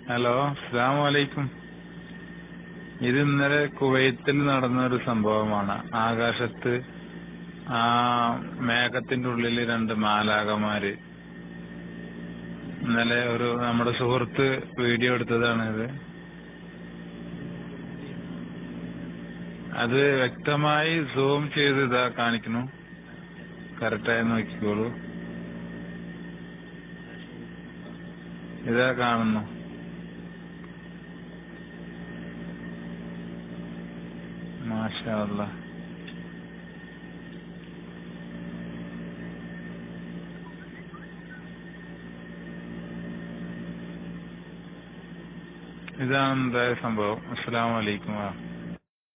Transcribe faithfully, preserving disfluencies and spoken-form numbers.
Hello, അസ്സലാമു അലൈക്കും. ഇത് ഇന്നലെ കുവൈത്തിൽ നടന്ന ഒരു സംഭവമാണ്. ആകാശത്ത് ആ മേഘത്തിന്റെ ഉള്ളിൽ രണ്ട് മാലാകമാര്. ഇന്നലെ ഒരു നമ്മുടെ സുഹൃത്ത് വീഡിയോ എടുത്തതാണ് ഇത്. അത് വ്യക്തമായി സൂം ചെയ്ത് ഇതാ കാണിക്കുന്നു. കറക്റ്റായി നോക്കിക്കോളൂ. ഇതാ കാണുന്നു. മാഷാ അല്ലാഹ്. ഇതാണ് ഉണ്ടായ സംഭവം. അസ്സലാമു അലൈക്കും.